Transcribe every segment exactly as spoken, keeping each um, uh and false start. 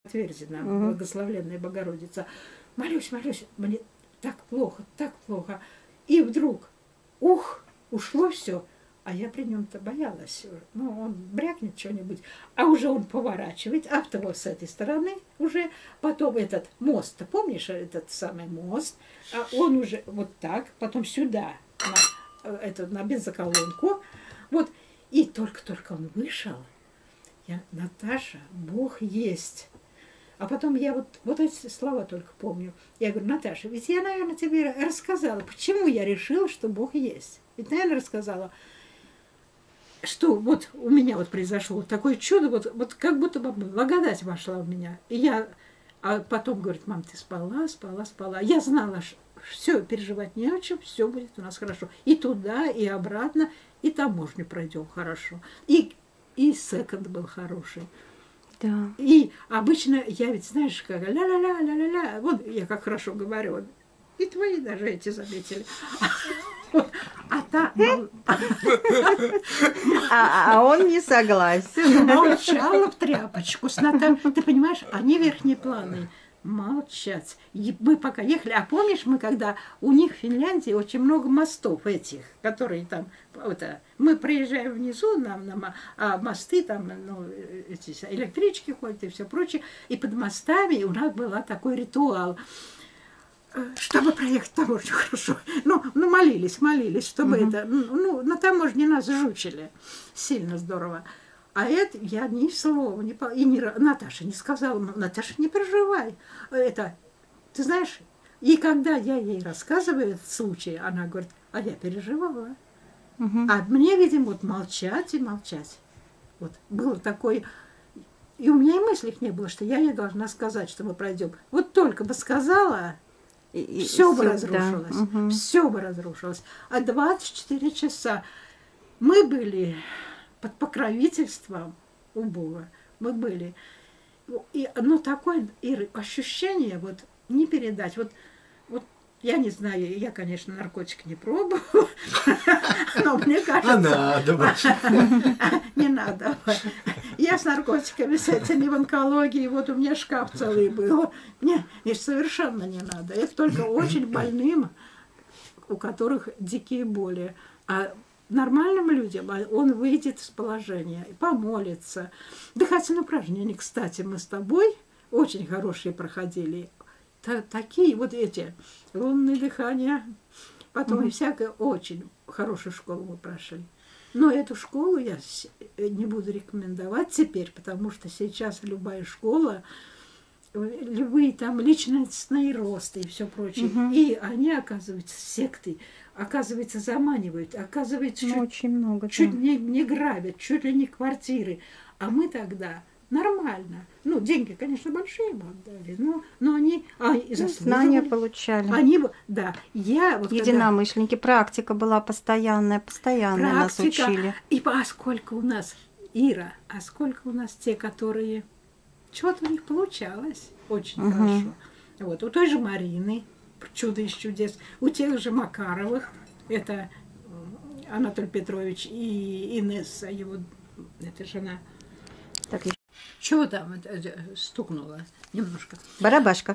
Твердина, Угу. благословенная Богородица. Молюсь, молюсь, мне так плохо, так плохо. И вдруг, ух, ушло все. А я при нем-то боялась. Ну, он брякнет что-нибудь, а уже он поворачивает, автовоз с этой стороны уже, потом этот мост, ты помнишь этот самый мост, а он уже вот так, потом сюда, на, это, на бензоколонку, вот, и только-только он вышел, я, Наташа, Бог есть. А потом я вот, вот эти слова только помню. Я говорю, Наташа, ведь я, наверное, тебе рассказала, почему я решила, что Бог есть. Ведь, наверное, рассказала, что вот у меня вот произошло такое чудо, вот, вот как будто бы благодать вошла в меня. И я, а потом говорит, мам, ты спала, спала, спала. Я знала, что все, переживать не о чем, все будет у нас хорошо. И туда, и обратно, и таможню пройдем хорошо. И, и секонд был хороший. Да. И обычно я ведь, знаешь, как ля-ля-ля, ля-ля-ля, вот я как хорошо говорю, и твои даже эти заметили. А та А, а он не согласен. молчала в тряпочку. Ты понимаешь, они верхние планы. Молчать. И мы пока ехали, а помнишь, мы когда у них в Финляндии очень много мостов этих, которые там, это, мы проезжаем внизу, нам, нам, а мосты там, ну, эти электрички ходят и все прочее, и под мостами у нас был такой ритуал. Чтобы проехать таможню хорошо. Ну, ну, молились, молились, чтобы uh-huh. это... Ну, на таможне нас жучили. Сильно здорово. А это я ни слова не... И не, Наташа не сказала. Наташа, не переживай. Это... Ты знаешь, и когда я ей рассказываю этот случай, она говорит, а я переживала. Uh-huh. А мне, видимо, вот молчать и молчать. Вот было такое... И у меня и мыслей не было, что я ей должна сказать, что мы пройдем. Вот только бы сказала... И, и все бы разрушилось, да. Угу. Все бы разрушилось. А двадцать четыре часа мы были под покровительством у Бога. Мы были. И, ну, такое и ощущение вот не передать. Вот, вот я не знаю, я, конечно, наркотик не пробовала, но мне кажется... Не надо. Я с наркотиками, с этими в онкологии, вот у меня шкаф целый был. Мне совершенно не надо. Это только очень больным, у которых дикие боли. А нормальным людям он выйдет из положения, помолится. Дыхательные упражнения, кстати, мы с тобой очень хорошие проходили. Такие вот эти лунные дыхания, потом и всякое, очень хорошую школу мы прошли. Но эту школу я не буду рекомендовать теперь, потому что сейчас любая школа, любые там личностные росты и все прочее, угу. И они, оказывается, секты, оказывается, заманивают, оказывается, ну, чуть, очень много, чуть да. не, не грабят, чуть ли не квартиры. А мы тогда нормально. Ну, деньги, конечно, большие мы отдали, но, но они а, и ну, знания получали. Они, да, я... Вот единомышленники, когда... практика была постоянная, постоянно нас учили. И а сколько у нас, Ира, а сколько у нас те, которые... Чего-то у них получалось очень угу. хорошо. Вот, у той же Марины, чудо из чудес, у тех же Макаровых, это Анатолий Петрович и Инесса, его, это жена. Так, чего там это, это, стукнуло немножко? Барабашка.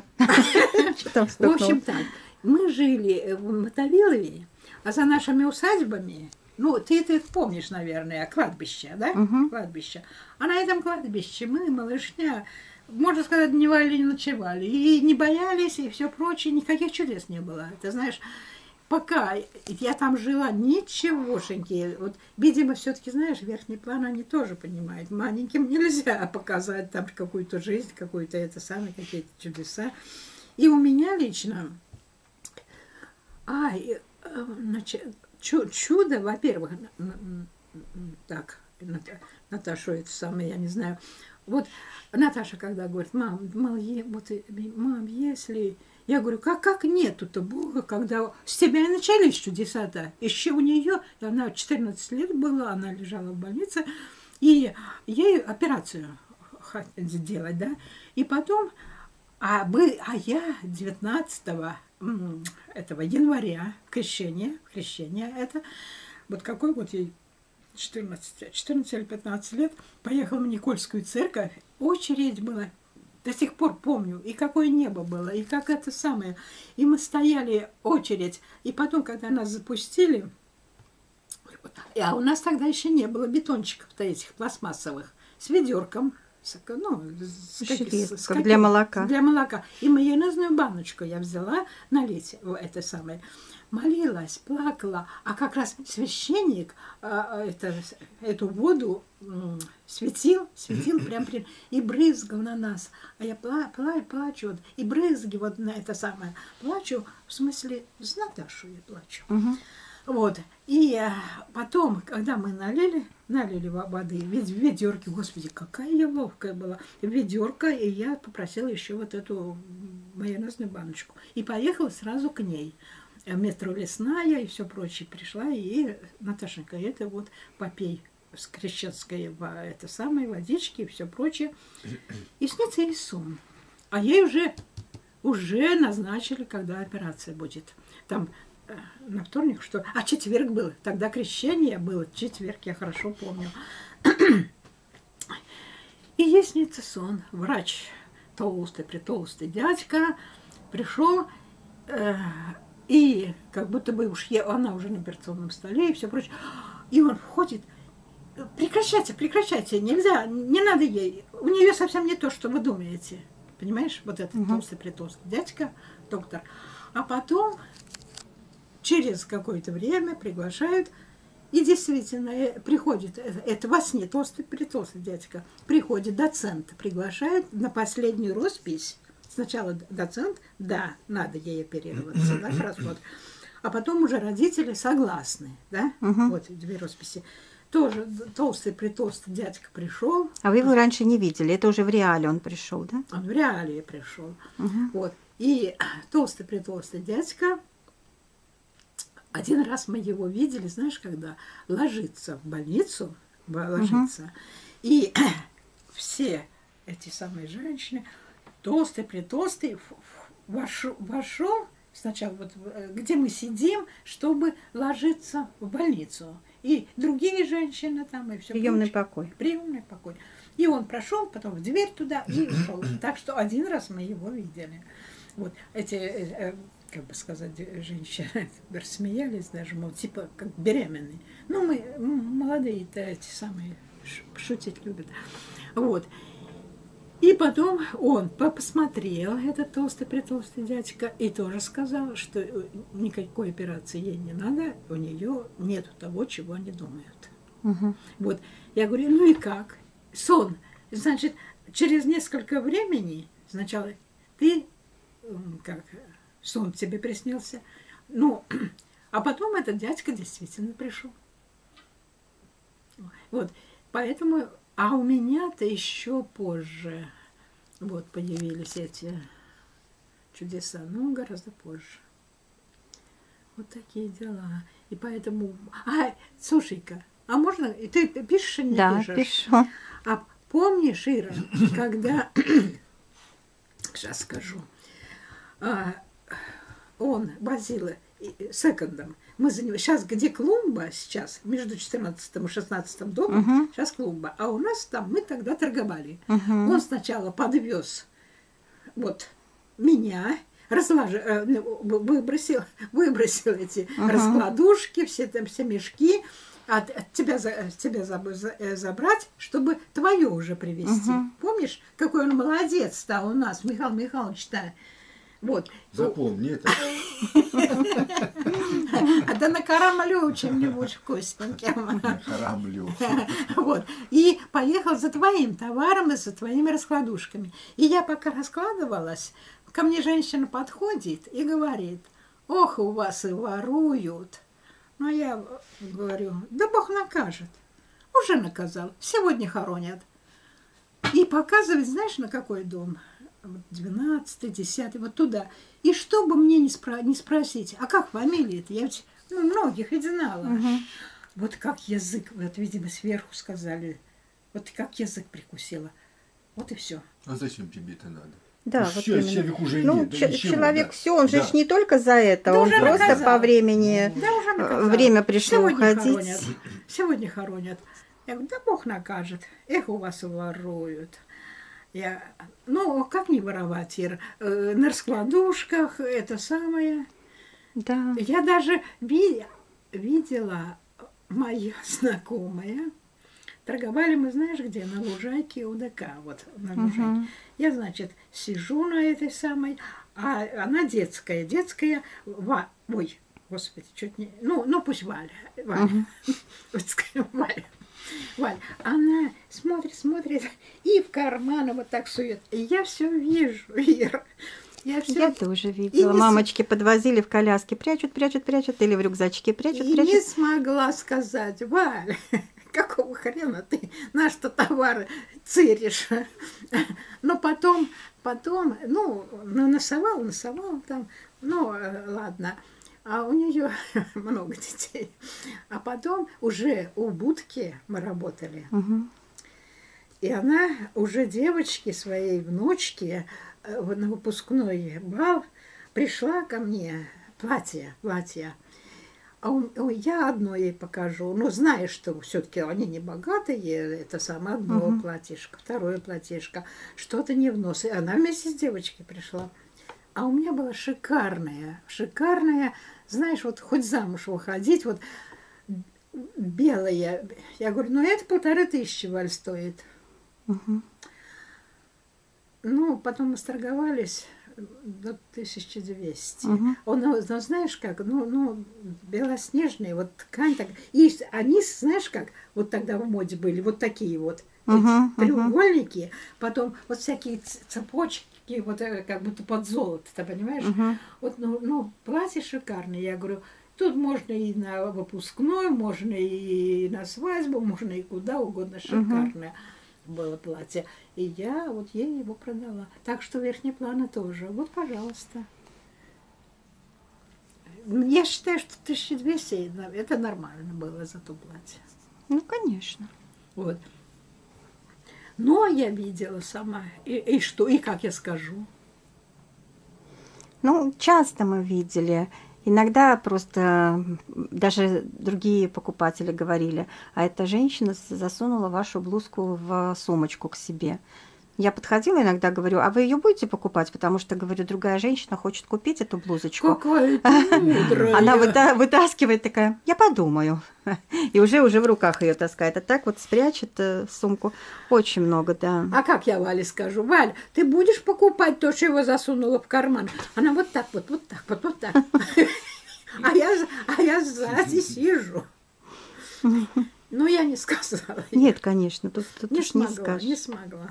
В общем так, мы жили в Мотовилове, а за нашими усадьбами, ну, ты, ты помнишь, наверное, кладбище, да? Uh-huh. Кладбище. А на этом кладбище мы, малышня, можно сказать, дневали, не ночевали. И не боялись, и все прочее, никаких чудес не было. Ты знаешь, пока я там жила, ничегошеньки. Вот, видимо, все-таки, знаешь, верхний план они тоже понимают. Маленьким нельзя показать там какую-то жизнь, какую-то это самое, какие-то чудеса. И у меня лично... Ай, значит, чудо, во-первых, так, Наташа, это самое, я не знаю. Вот Наташа, когда говорит, мам, мам, вот, мам, если... Я говорю, как, как нету-то Бога, когда с тебя и начались чудеса-то. Еще у нее, она четырнадцать лет была, она лежала в больнице, и ей операцию сделать, да. И потом, а, мы, а я девятнадцатого этого января, крещение, крещение это, вот какой вот ей четырнадцать, четырнадцать или пятнадцать лет, поехала в Никольскую церковь, очередь была До сих пор помню, и какое небо было, и как это самое. И мы стояли очередь, и потом, когда нас запустили, а у нас тогда еще не было бетончиков-то этих пластмассовых, с ведерком, с, ну, с, Швед, с, с, как для молока. Для молока. И майонезную баночку я взяла налить в это самое. Молилась, плакала, а как раз священник а, это, эту воду м, светил, светил прям при, и брызгал на нас. А я пла, пла, плачу, вот, и брызги вот на это самое. Плачу, в смысле, с Наташу я плачу. Угу. Вот. И а, потом, когда мы налили, налили воды, ведь в ведерке, господи, какая я ловкая была, ведерко, и я попросила еще вот эту майонезную баночку. И поехала сразу к ней. Метро Лесная и все прочее. Пришла, и Наташенька, это вот попей с крещенской это самое, водички и все прочее. И снится ей сон. А ей уже, уже назначили, когда операция будет. Там на вторник, что... А четверг был. Тогда крещение было. Четверг, я хорошо помню. И ей снится сон. Врач толстый, притолстый дядька пришел, э, и как будто бы уж е... она уже на операционном столе и все прочее. И он входит. Прекращайте, прекращайте. Нельзя, не надо ей. У нее совсем не то, что вы думаете. Понимаешь? Вот этот угу. толстый, притолстый дядька, доктор. А потом... Через какое-то время приглашают, и действительно приходит, это во сне толстый, притолстый дядька, приходит доцент, приглашает на последнюю роспись. Сначала доцент, да, надо ей оперироваться, да, развод. А потом уже родители согласны, да, uh-huh. вот две росписи. Тоже толстый, притолстый дядька пришел. А вы его раньше не видели, это уже в реале он пришел, да? Он в реале пришел. Uh-huh. Вот. И толстый, притолстый дядька. Один раз мы его видели, знаешь, когда ложится в больницу, ложится, uh-huh. и все эти самые женщины, толстый, притолстый, вошел, вошел сначала вот где мы сидим, чтобы ложиться в больницу. И другие женщины там, и все. Приемный покой. Приемный покой. И он прошел, потом в дверь туда и ушел. Так что один раз мы его видели. Вот эти... как бы сказать, женщины рассмеялись даже, мол, типа, как беременные. Ну, мы молодые-то эти самые шутить любят. Вот. И потом он посмотрел, этот толстый-притолстый дядька, и тоже сказал, что никакой операции ей не надо, у нее нету того, чего они думают. Угу. Вот. Я говорю, ну и как? Сон. Значит, через несколько времени сначала ты, как... сон тебе приснился. Ну, а потом этот дядька действительно пришел. Вот, поэтому, а у меня-то еще позже вот появились эти чудеса, ну, гораздо позже. Вот такие дела. И поэтому, а, слушай-ка, а можно, ты пишешь или не да, пишешь? Да, пишу. А помнишь, Ира, когда, сейчас скажу, а, он возил секондом. Мы за него... Сейчас где клумба сейчас, между четырнадцатым и шестнадцатым домом, uh-huh. сейчас клумба. А у нас там, мы тогда торговали. Uh-huh. Он сначала подвез вот меня, разлож... выбросил, выбросил эти uh-huh. раскладушки, все там все мешки, от, от тебя, за, тебя забрать, чтобы твое уже привезти. Uh-huh. Помнишь, какой он молодец стал у нас, Михаил Михайлович-то? Вот. Запомни это. А да накарамлю чем-нибудь вкусненьким. Накарамлю. Вот. И поехал за твоим товаром и за твоими раскладушками. И я пока раскладывалась, ко мне женщина подходит и говорит, ох, у вас и воруют. Ну, я говорю, да Бог накажет. Уже наказал. Сегодня хоронят. И показывает, знаешь, на какой дом? двенадцатый, десятый, вот туда. И чтобы мне не, спро- не спросить, а как фамилия-то? Я ведь, ну, многих ведь знала. Угу. Вот как язык, вот, видимо, сверху сказали, вот как язык прикусила. Вот и все. А зачем тебе это надо? Да, ну, вот человек, именно. человек уже ну, нет. Да ч- ничего, человек да. все, он да. же ж не только за это, да он просто наказал. по времени, да, время пришло Сегодня уходить. Хоронят. Сегодня хоронят. Я говорю, да Бог накажет. Эх, у вас воруют. Я, ну, как не воровать, Ир? Э, на раскладушках, это самое. Да. Я даже ви- видела, моя знакомая, торговали мы, знаешь где, на лужайке у ДК, вот на лужайке. Мгм. Я, значит, сижу на этой самой, а она детская, детская, Ва, ой, господи, чуть не, ну, ну пусть Валя, Валя, Мгм. вот скажем, Валя. Валя, она смотрит, смотрит, и в карманы вот так сует. И я все вижу, Ира. Я все Я тоже видела. не с- Мамочки подвозили в коляске, прячут, прячут, прячут, или в рюкзачке прячут, и не прячут. смогла сказать, Валя, какого хрена ты наш-то товар циришь? Но потом, потом, ну, ну, насовал, насовал там, ну, э, ладно. А у нее много детей. А потом уже у будки мы работали. Мгм. И она уже девочке, своей внучке, э, в- на выпускной бал пришла ко мне, платье, платье. А у- ой, я одно ей покажу. Ну, знаешь, что все-таки они не богатые, это самое одно Мгм. платьишко, второе платьишко, что-то не в нос. И она вместе с девочкой пришла. А у меня была шикарная, шикарная, знаешь, вот хоть замуж выходить, вот белая. Я говорю, ну это полторы тысячи, Валь, стоит. Мгм. Ну, потом мы сторговались до тысячи двухсот. Мгм. Он, ну, ну, знаешь как, ну, ну, белоснежные, вот ткань так. И они, знаешь как, вот тогда в моде были, вот такие вот эти Мгм, мгм. треугольники, потом вот всякие ц- цепочки, вот э, как будто под золото, ты понимаешь? Мгм. Вот, ну, ну, платье шикарное. Я говорю, тут можно и на выпускной, можно и на свадьбу, можно и куда угодно, шикарное было платье. И я вот ей его продала. Так что верхние планы тоже. Вот, пожалуйста. Я считаю, что тысяча двести это нормально было за то платье. Ну, конечно. Вот. Но я видела сама. И, и что, и как я скажу? Ну, часто мы видели. Иногда просто м, даже другие покупатели говорили, а эта женщина с- засунула вашу блузку в сумочку к себе. Я подходила иногда, говорю, а вы ее будете покупать? Потому что, говорю, другая женщина хочет купить эту блузочку. Какая ты мудрая. Она выта- вытаскивает такая, я подумаю. И уже уже в руках ее таскает. А так вот спрячет э, сумку. Очень много, да. А как я Вале скажу? Валь, ты будешь покупать то, что его засунула в карман? Она вот так вот, вот так вот, вот так. А я, а я сзади сижу. Ну, я не сказала. Нет, конечно, тут, тут Не уж не смогла, скажешь. не смогла.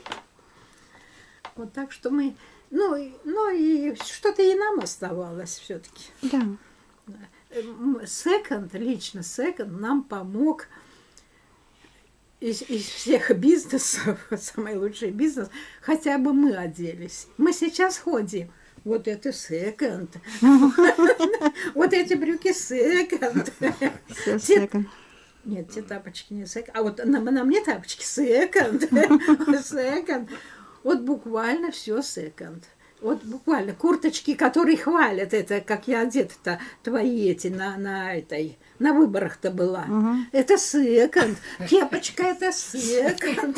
Вот так что мы... Ну, и- ну и что-то и нам оставалось все-таки. Да. Секонд, лично секонд нам помог из, из всех бизнесов, самый лучший бизнес, хотя бы мы оделись. Мы сейчас ходим. Вот это секонд. Вот эти брюки секонд. Всё Те- секонд. Нет, те тапочки не секонд. А вот на, на мне тапочки секонд. Секонд. Вот буквально все секонд. Вот буквально курточки, которые хвалят это, как я одета-то, твои эти на, на этой, на выборах-то была. Мгм. Это секонд. Кепочка это секонд.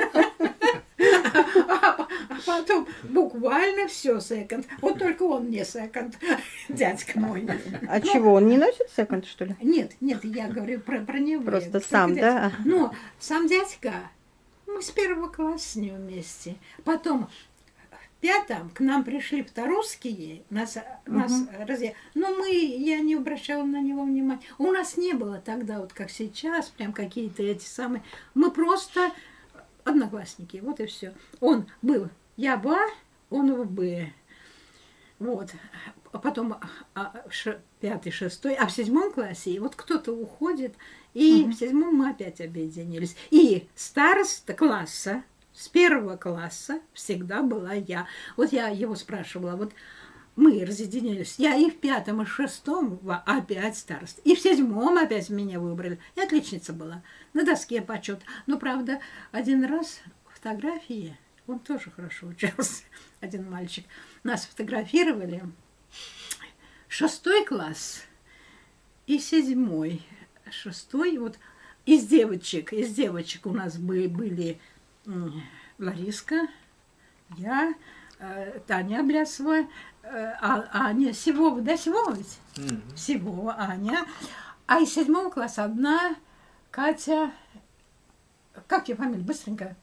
А потом буквально все секонд. Вот только он не секонд, дядька мой. А Ну, чего, он не носит секонд, что ли? Нет, нет, я говорю про, про него. Просто Только сам, дядька. да? Но сам дядька, мы с первого класса с ним вместе. Потом в пятом к нам пришли вторусские, нас, нас разъя- но мы, я не обращала на него внимания. У нас не было тогда, вот как сейчас, прям какие-то эти самые. Мы просто одноклассники, вот и все. Он был, я в А, он в Б. Вот. А потом а, ш- пятый, шестой, а в седьмом классе и вот кто-то уходит, и в седьмом мы опять объединились. И староста класса, с первого класса всегда была я. Вот я его спрашивала, вот мы разъединились, я и в пятом, и в шестом в- опять староста, и в седьмом опять меня выбрали. Я отличница была, на доске почет. Но, правда, один раз фотографии, он тоже хорошо учился, один мальчик, нас фотографировали, шестой класс и седьмой. Шестой, вот из девочек, из девочек у нас были, были м, Лариска, я, э, Таня Аблясова, э, а, Аня Сивова, да, Сивова ведь? Мгм. Сивова, Аня. А из седьмого класса одна Катя, как ее фамилия, быстренько.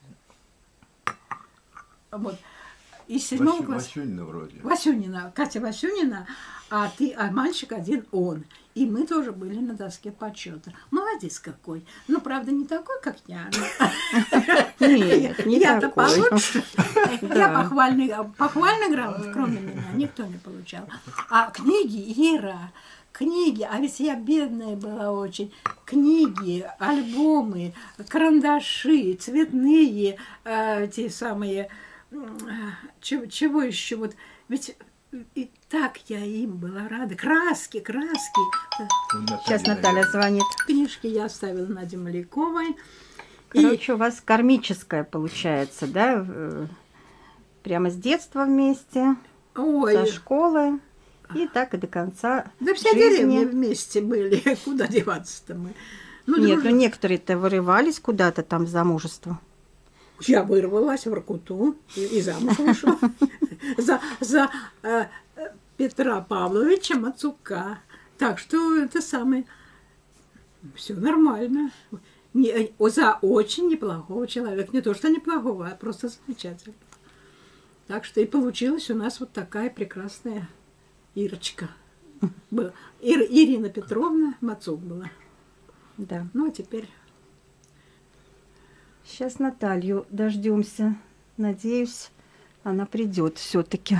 Вот. Из седьмого Васю- класса. Васюнина вроде. Васюнина, Катя Васюнина, а ты, а мальчик один он. И мы тоже были на доске почета. Молодец какой. Ну, правда, не такой, как я. Нет, не Я-то такой. получше. Я Да. похвальный, похвальный грамоту, кроме меня, никто не получал. А книги, Ира, книги, а ведь я бедная была очень. Книги, альбомы, карандаши, цветные, э, те самые, м, чего, чего еще вот, ведь и так я им была рада. Краски, краски. Ну, Наталья, Сейчас Наталья наверное. звонит. Книжки я оставила Наде Маляковой. И Короче, у вас кармическое получается, да? э, Прямо с детства вместе, ой, со школы, и так и до конца да вся жизни. деревня вместе были. Куда деваться-то мы? Ну, Нет, ну дружили. некоторые-то вырывались куда-то там в замужество. Я вырвалась в Воркуту и, и замуж вышла за, за э, э, Петра Павловича Мацука. Так что это самое... Все нормально. Не, э, за очень неплохого человека. Не то, что неплохого, а просто замечательно. Так что и получилась у нас вот такая прекрасная Ирочка. Была. Ир- Ирина Петровна Мацук была. Да. Ну, а теперь... Сейчас Наталью дождемся. Надеюсь, она придет все-таки.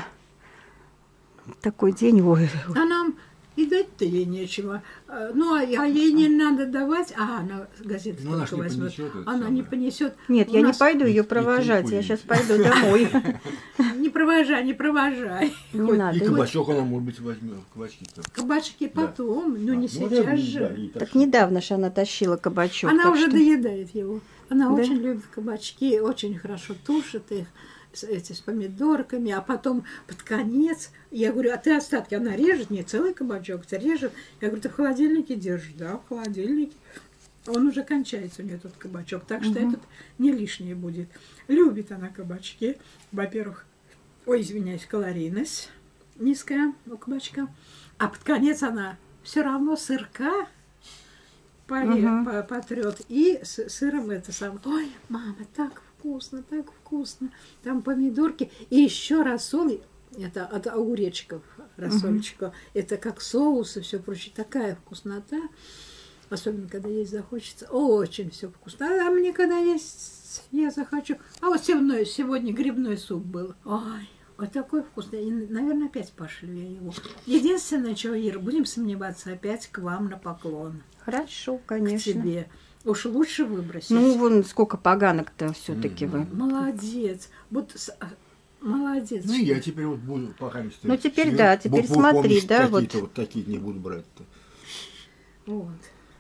Такой день, ой. А нам и дать-то ей нечего. А, Ну, а, а ей не надо давать. А, она газеты Ну, она ж только не возьмет. понесет это Она не самое. понесет. Нет, У я не нас- пойду ее и- и провожать. чайку Я ей. сейчас пойду домой. Не провожай, не провожай. Не Хоть И надо. кабачок она, может быть, возьмет. Кабачки-то. Кабачки Да. потом, ну не А, ну, да, сейчас да, же. и так Так что- недавно же она тащила кабачок. Она так уже что- доедает его. Она Да? очень любит кабачки, очень хорошо тушит их с, эти, с помидорками, а потом под конец, я говорю, а ты остатки, она режет, не целый кабачок, ты режет. Я говорю, ты в холодильнике держишь? Да, в холодильнике. Он уже кончается у нее этот кабачок, так что Мгм. этот не лишний будет. Любит она кабачки. Во-первых, ой, извиняюсь, калорийность низкая у кабачка. А под конец она все равно сырка поре- Мгм. по- потрет и с сыром это самое. Ой, мама, так вкусно, так вкусно. Там помидорки и еще рассол. Это от огуречков рассольчика. Это как соус и все прочее. Такая вкуснота. Особенно, когда есть захочется. Очень все вкусно. А мне когда есть, я захочу. А вот сегодня, сегодня грибной суп был. Ой, вот такой вкусный. И, наверное, опять пошлю я его. Единственное, что, Ира, будем сомневаться опять к вам на поклон. Хорошо, К конечно. тебе. Уж лучше выбросить. Ну, вон сколько поганок-то все-таки вы. Молодец. Вот с- а, молодец. Ну, и я теперь вот буду пока не Ну, теперь да, теперь смотри, да, вот. Какие-то вот такие не буду брать-то. Вот.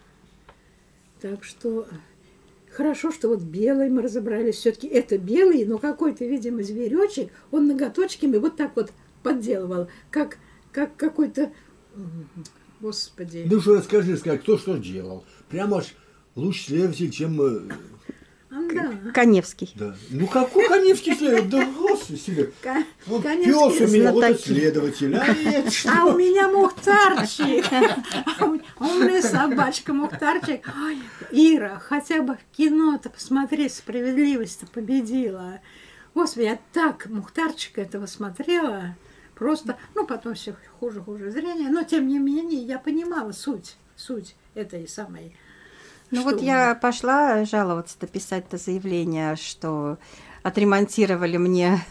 Так что хорошо, что вот белый мы разобрались. Все-таки это белый, но какой-то, видимо, зверечек, он ноготочками вот так вот подделывал, как, как какой-то... м, Господи. Ну, что расскажи, скажи, кто что делал. Прямо аж лучше следователь, чем... э, А, да. Каневский. Да. Ну, какой Каневский следователь? Да, господи. Ка- Вот Каневский пес у меня, вот и знатоки. следователь. А это что? А у меня Мухтарчик. А у- а у меня собачка Мухтарчик. Ой, Ира, хотя бы в кино-то посмотри, справедливость-то победила. Господи, я так Мухтарчика этого смотрела. Просто, ну, потом все хуже, хуже зрение. Но, тем не менее, я понимала суть, суть этой самой... Ну что вот я пошла жаловаться-то, писать-то заявление, что отремонтировали мне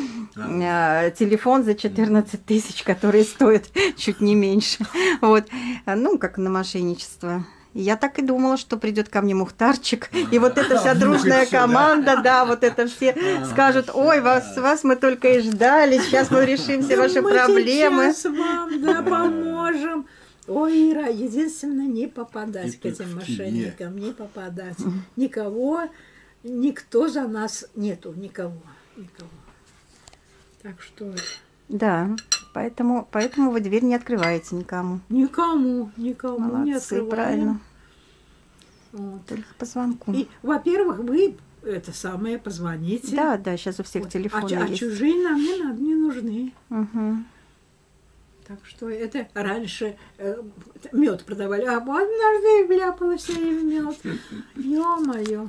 э, телефон за четырнадцать тысяч, который стоит чуть не меньше. Вот. Ну, как на мошенничество. И я так и думала, что придет ко мне Мухтарчик, и вот эта вся Ну, дружная и всё, да. команда, да, вот это все А, скажут, ой, вас, вас мы только и ждали, сейчас мы решим все Да ваши мы проблемы. сейчас вам, да, поможем. Ой, Ира, единственное, не попадать И к этим только в тебе. мошенникам, не попадать. Никого, никто за нас нету, никого, никого. Так что Да, поэтому, поэтому вы дверь не открываете никому. никому, никому не Молодцы, открываем. правильно. Вот. Только по звонку. И, во-первых, вы это самое, позвоните. Да, да, сейчас у всех Вот. телефоны а, а есть. чужие нам не надо, не нужны. Угу. Так что это раньше э, мед продавали, а однажды вляпалась я и в мед. Ё-моё.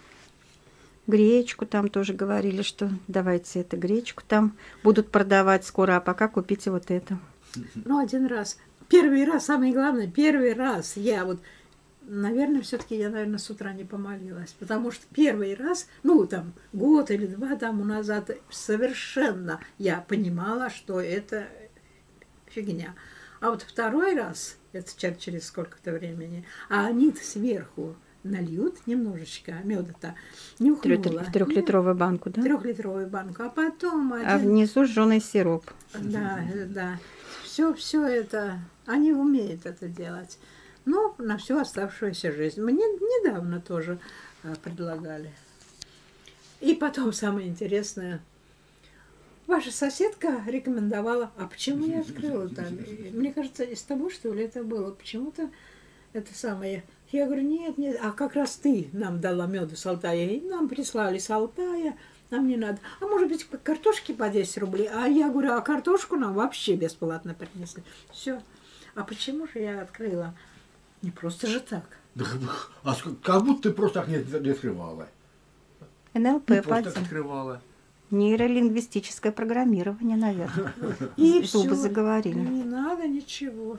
Гречку там тоже говорили, что давайте это гречку там будут продавать скоро, а пока купите вот это. Ну, один раз. Первый раз, самое главное, первый раз я вот, наверное, все-таки я, наверное, с утра не помолилась, потому что первый раз, ну, там, год или два тому назад, совершенно я понимала, что это фигня. А вот второй раз, это через сколько-то времени, а они-то сверху нальют немножечко меда-то, нюхнула. В трехлитровую банку, да? Трехлитровую банку, а потом один... А внизу жженый сироп. Да, да. Все, все это, они умеют это делать. Но на всю оставшуюся жизнь. Мне недавно тоже а, предлагали. И потом самое интересное. Ваша соседка рекомендовала. А почему я открыла там? Мне кажется, из того, что ли, это было. Почему-то это самое. Я говорю, нет, нет. А как раз ты нам дала меду с Алтая. И нам прислали с Алтая. Нам не надо. А может быть, картошки по десять рублей? А я говорю, а картошку нам вообще бесплатно принесли. Все. А почему же я открыла? Не просто же так. А как будто ты просто так не, не открывала. эн эл Не пэ просто так поди. открывала. Нейролингвистическое программирование, наверное. И Зубы всё. заговорили. Не надо ничего.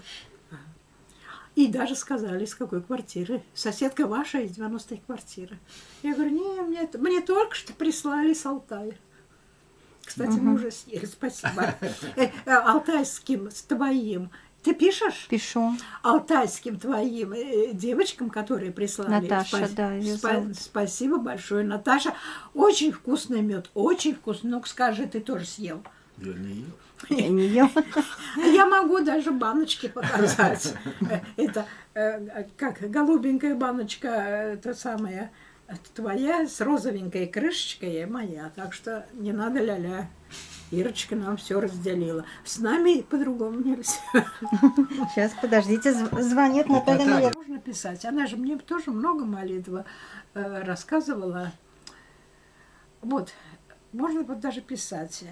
И даже сказали, из какой квартиры. Соседка ваша из девяностой квартиры. Я говорю, не, мне, мне только что прислали с Алтая. Кстати, мы уже съели, спасибо. Э, э, Алтайским, с твоим. Ты пишешь? Пишу. Алтайским твоим э, девочкам, которые прислали. Наташа, да, её зовут. Спасибо большое, Наташа. Очень вкусный мед, очень вкусный. Ну-ка скажи, ты тоже съел? Я не ел. Я не ел. Я могу даже баночки показать. Это э, как голубенькая баночка, это самая твоя, с розовенькой крышечкой, моя. Так что не надо ля-ля. Ирочка нам все разделила. С нами по-другому нельзя. Сейчас, подождите, зв- звонит Наталья. Наталья. наверное. Можно писать. Она же мне тоже много молитв э, рассказывала. Вот, можно вот даже писать.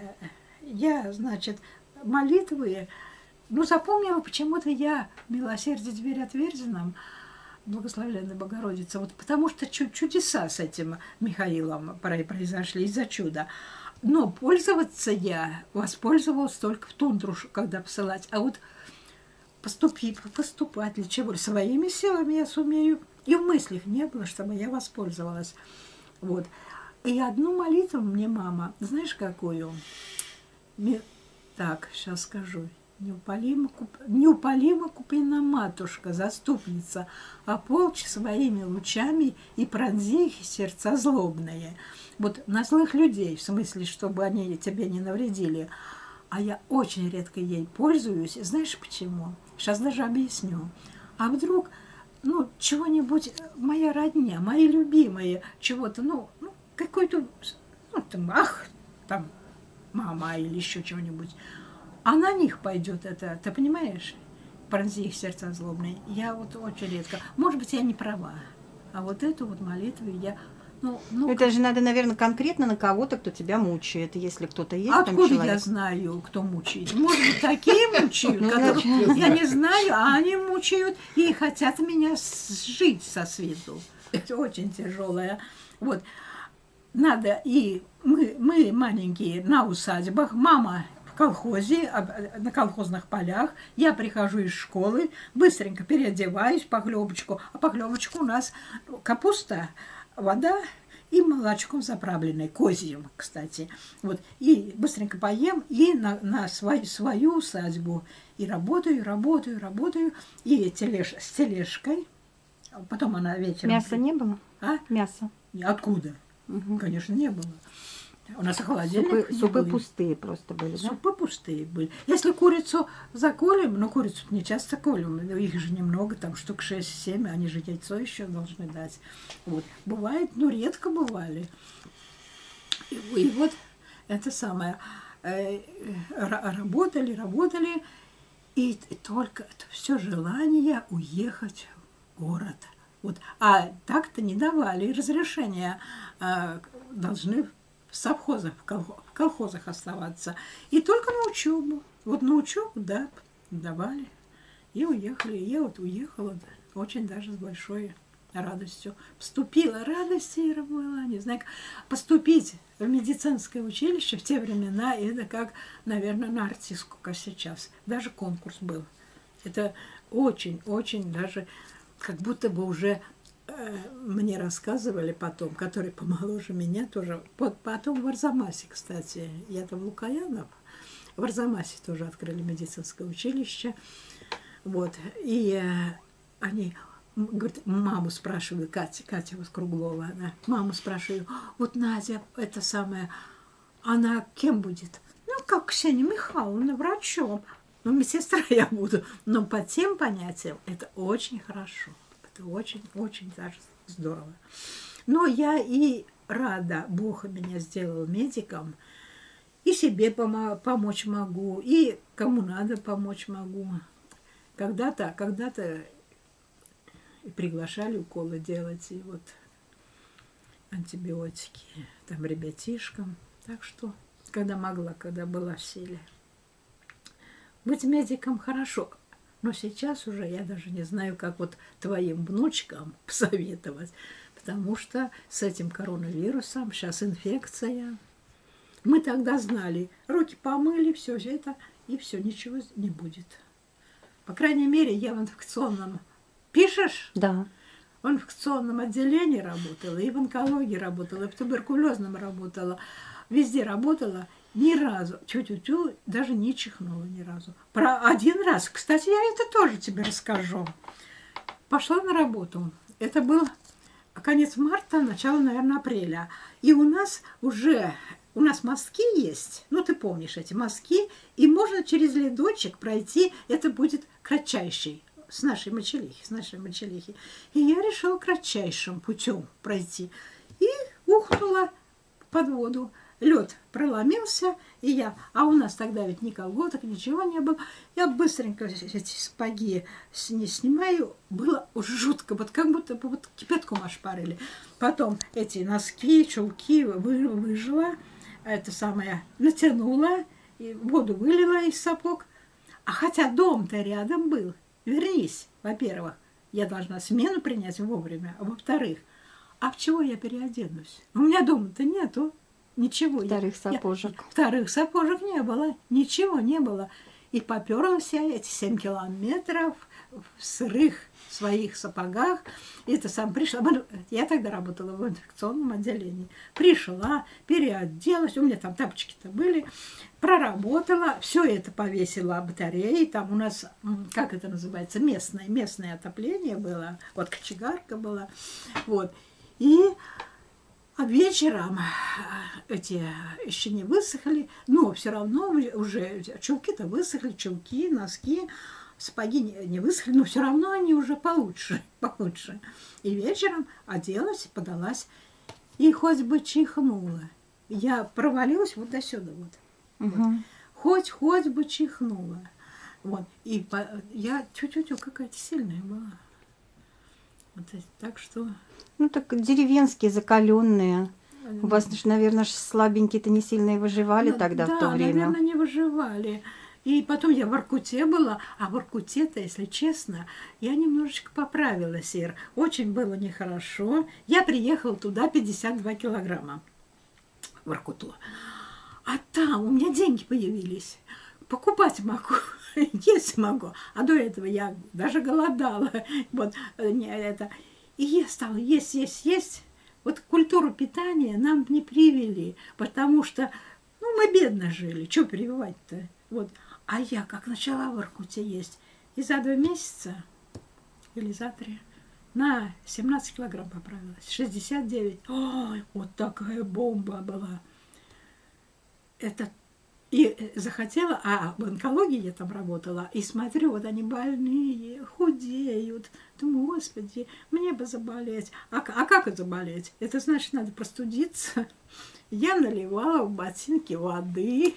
Я, значит, молитвы, ну, запомнила почему-то я «Милосердие дверь отверзена», благословенная Богородица, вот потому что чу- чудеса с этим Михаилом произошли из-за чуда. Но пользоваться я воспользовалась только в тундру, когда посылать. А вот поступи, поступать для чего? Своими силами я сумею. И в мыслях не было, чтобы я воспользовалась. Вот. И одну молитву мне мама, знаешь, какую? Ми- Так, сейчас скажу. Неупалимо, куп... Неупалимо куплена матушка, заступница, ополчи своими лучами и пронзи их сердца злобные. Вот на злых людей, в смысле, чтобы они тебе не навредили. А я очень редко ей пользуюсь. Знаешь почему? Сейчас даже объясню. А вдруг, ну, чего-нибудь, моя родня, мои любимые, чего-то, ну, ну какой-то, ну, там, ах, там, мама или еще чего-нибудь. А на них пойдет это, ты понимаешь? Пронзи их сердца злобные. Я вот очень редко. Может быть, я не права. А вот эту вот молитву я... Ну, ну, Это же надо, наверное, конкретно на кого-то, кто тебя мучает. Если кто-то есть там откуда человек. я знаю, кто мучает? Может быть, такие мучают, Ну, которых значит, я не знаю, а они мучают и хотят меня сжить со свету. Это очень тяжелое. Вот. Надо и мы, мы маленькие на усадьбах, мама в колхозе, на колхозных полях, я прихожу из школы, быстренько переодеваюсь, похлебочку, а похлебочку у нас капуста, вода и молочком заправленной, козьим, кстати. Вот. И быстренько поем, и на, на свой, свою усадьбу. И работаю, работаю, работаю, и тележ, с тележкой. Потом она вечером... Мяса не было? А? Мясо. Откуда? Угу. Конечно, не было. У нас и холодильник Супы, не супы было. пустые просто были, да? Супы пустые были. Если курицу заколем, ну курицу не часто колем, но их же немного, там штук шесть-семь, они же яйцо еще должны дать. Вот. Бывает, ну редко бывали. И, и вот это самое. Э, работали, работали, и только все желание уехать в город. Вот. А так-то не давали разрешения, а, должны в совхозах, в, колхоз, в колхозах оставаться. И только на учебу. Вот на учебу, да, давали. И уехали. И я вот уехала, да, очень даже с большой радостью. Поступила, радость Ира была, не знаю, как поступить в медицинское училище в те времена, это как, наверное, на артистку, как сейчас. Даже конкурс был. Это очень-очень даже, как будто бы уже э, мне рассказывали потом, которые помоложе меня тоже. Вот потом в Арзамасе, кстати, я там Лукаянов, в Арзамасе тоже открыли медицинское училище. Вот, и э, они... Говорит, маму спрашиваю, Катя, Катя вот Круглова, она, маму спрашиваю, вот Надя, это самое, она кем будет? Ну, как Ксения Михайловна, врачом. Ну, медсестра я буду. Но по тем понятиям это очень хорошо. Это очень-очень даже здорово. Но я и рада, Бог меня сделал медиком, и себе помо- помочь могу, и кому надо помочь могу. Когда-то, когда-то и приглашали уколы делать, и вот антибиотики там ребятишкам. Так что, когда могла, когда была в силе. Быть медиком хорошо, но сейчас уже я даже не знаю, как вот твоим внучкам посоветовать, потому что с этим коронавирусом сейчас инфекция. Мы тогда знали, руки помыли, все это, и все, ничего не будет. По крайней мере, я в инфекционном... Пишешь? Да. В инфекционном отделении работала, и в онкологии работала, и в туберкулезном работала. Везде работала. Ни разу, тю-тю-тю, даже не чихнула ни разу. Про один раз, кстати, я это тоже тебе расскажу. Пошла на работу. Это был конец марта, начало, наверное, апреля. И у нас уже, у нас мазки есть, ну ты помнишь эти мазки, и можно через ледочек пройти, это будет кратчайший. С нашей мочелихи, с нашей мочелихи. И я решила кратчайшим путем пройти. И ухнула под воду. Лед проломился, и я... А у нас тогда ведь ни колготок, ничего не было. Я быстренько эти сапоги не снимаю. Было уж жутко, вот как будто вот кипятком ошпарили. Потом эти носки, чулки вы, выжила. Это самое натянула, и воду вылила из сапог. А хотя дом-то рядом был. Вернись, во-первых, я должна смену принять вовремя, а во-вторых, а в чего я переоденусь? У меня дома-то нету ничего. Вторых я, сапожек. Я, вторых сапожек не было, ничего не было. И попёрлась я эти семь километров в сырых своих сапогах. И это сам пришла. Я тогда работала в инфекционном отделении. Пришла, переоделась, у меня там тапочки-то были, проработала, все это повесила батареи. Там у нас, как это называется, местное, местное отопление было. Вот кочегарка была. Вот. И а вечером эти еще не высохли, но все равно уже чулки-то высохли, чулки, носки, сапоги не, не высохли, но все равно они уже получше, получше. И вечером оделась, подалась, и хоть бы чихнула. Я провалилась вот до сюда вот. Угу. Вот. Хоть, хоть бы чихнула. Вот. И по, я тю-тю-тю какая-то сильная была. Вот, так что... Ну так деревенские, закаленные. У вас, наверное, слабенькие-то не сильно и выживали ну, тогда да, в то время. наверное, не выживали. И потом я в Воркуте была, а в Воркуте-то, если честно, я немножечко поправилась, Ир. Очень было нехорошо. Я приехала туда пятьдесят два килограмма, в Воркуту. А там у меня деньги появились. Покупать могу, есть могу. А до этого я даже голодала. Вот, это... И я стала есть, есть, есть. Вот культуру питания нам не привели, потому что, ну, мы бедно жили, что прививать-то? Вот. А я как начала в Воркуте есть, и за два месяца, или за три, на семнадцать килограмм поправилась, шестьдесят девять. Ой, вот такая бомба была. Это и захотела, а в онкологии я там работала, и смотрю, вот они больные, худеют. Думаю, господи, мне бы заболеть. А, а как заболеть? Это значит, надо простудиться. Я наливала в ботинки воды.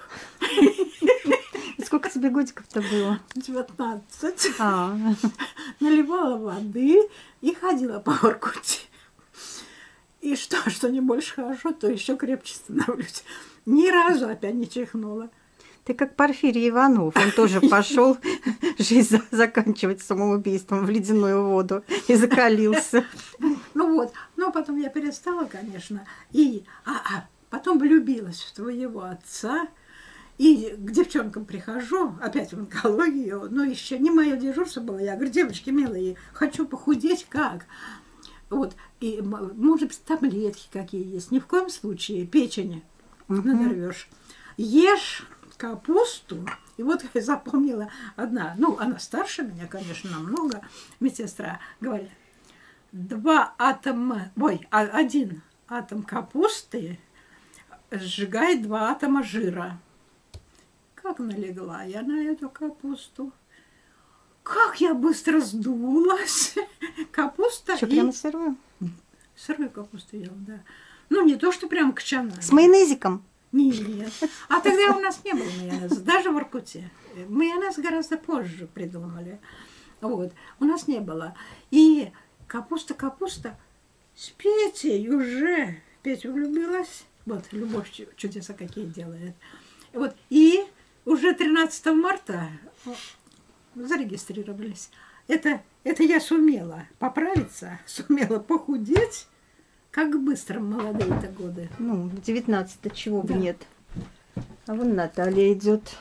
Сколько тебе годиков-то было? девятнадцать. А. наливала воды и ходила по Воркуте. И что, что не больше хожу, то еще крепче становлюсь. Ни разу опять не чихнула. Ты как Порфирий Иванов, он тоже пошел жизнь заканчивать самоубийством в ледяную воду и закалился. Ну вот, но потом я перестала, конечно, и а, а потом влюбилась в твоего отца, и к девчонкам прихожу, опять в онкологию, но еще не мое дежурство было, я говорю, девочки милые, хочу похудеть, как? Вот, и, может быть, таблетки какие есть, ни в коем случае печени uh-huh. надорвешь. Ешь капусту, и вот я запомнила одна, ну, она старше меня, конечно, намного, медсестра, говорит, два атома, ой, один атом капусты сжигает два атома жира. Как налегла я на эту капусту. Как я быстро сдулась. Капуста Что, и... прямо сырую? Сырую капусту ела, да. Ну, не то, что прям кочана. С майонезиком? Нет. А тогда у нас не было майонеза, даже в Воркуте. Майонез гораздо позже придумали. Вот. У нас не было. И капуста-капуста с Петей уже. Петя влюбилась. Вот, любовь чудеса какие делает. Вот. И уже тринадцатого марта зарегистрировались. Это, это я сумела поправиться, сумела похудеть. Как быстро молодые-то годы. Ну, в девятнадцать-то чего бы Да. нет. А вон Наталья идет.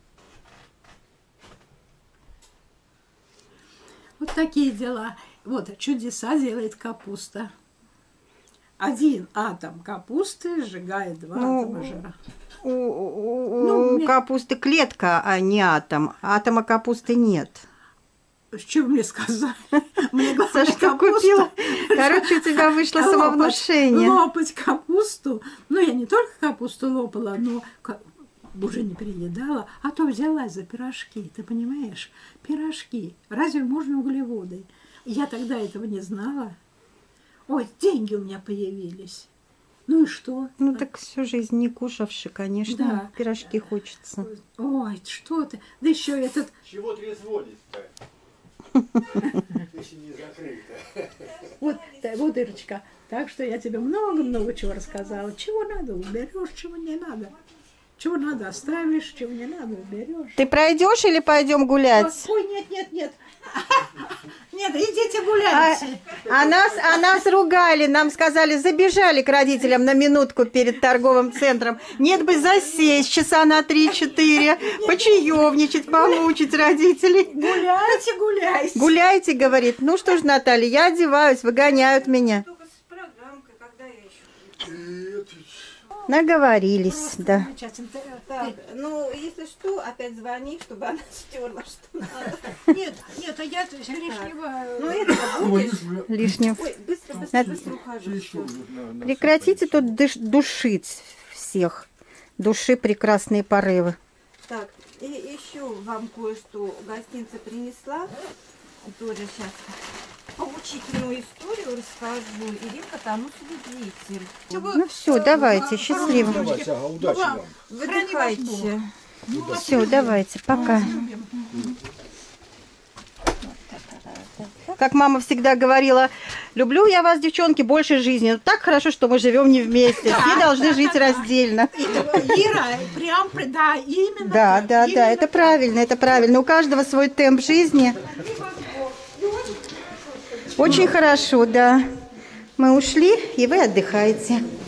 Вот такие дела. Вот чудеса делает капуста. Один атом капусты сжигает два Ну, атома жира. У, у- Ну, у мне- капусты клетка, а не атом. Атома капусты нет. С чего мне сказали? Мне главное Сашка капусту. купила. Короче, у тебя вышло Лопать- самовнушение. Лопать капусту. Ну, я не только капусту лопала, но ка- уже не переедала, а то взялась за пирожки. Ты понимаешь? Пирожки. Разве можно углеводы? Я тогда этого не знала. Ой, деньги у меня появились. Ну и что? Ну так всю жизнь не кушавши, конечно, Да. пирожки хочется. Ой, что ты? Да еще этот... Чего трезвонить-то? Если не закрыто. Вот, да, вот, Ирочка, так что я тебе много-много чего рассказала. Чего надо, уберешь, чего не надо. Чего надо, оставишь, чего не надо, уберешь. Ты пройдешь или пойдем гулять? Ой, нет, нет, нет. Нет, идите А, гуляйте. а нас, а нас ругали, нам сказали, забежали к родителям на минутку перед торговым центром. Нет бы засесть часа на три-четыре, почаевничать, помучить родителей. Гуляйте, гуляйте. Гуляйте, говорит. Ну что ж, Наталья, я одеваюсь, выгоняют меня. Только с программкой, когда я еще... Наговорились, да. Замечательно. Так, ну, если что, опять звони, чтобы она стерла, что надо. Нет, нет, а я лишнего... Ну, это будешь. Лишнего. Ой, быстро, быстро, Надо- быстро ухожу. Всё. Прекратите тут дыш- душить всех. Души прекрасные порывы. Так, и еще вам кое-что гостиница принесла. Тоже сейчас поучительную историю расскажу. Иринка тону свидетель. Ну все, давайте, счастливо. Давайте, ага, удачи вам. Выдыхайте. Все, давайте, пока. Как мама всегда говорила, люблю я вас, девчонки, больше жизни. Но так хорошо, что мы живем не вместе. Все должны жить раздельно. Ира, прям, да, именно Да, так, да, да, именно это правильно, это правильно. У каждого свой темп жизни. Очень хорошо, да. Мы ушли, и вы отдыхаете.